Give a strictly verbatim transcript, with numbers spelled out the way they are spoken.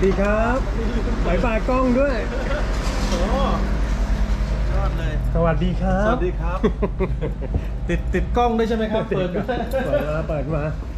ดีครับบายบายกล้องด้วยโอ้ยอดเลยสวัสดีครับสวัสดีครับ ติดติดกล้องด้วยใช่ไหมครับเปิดเปิดมาเปิดมา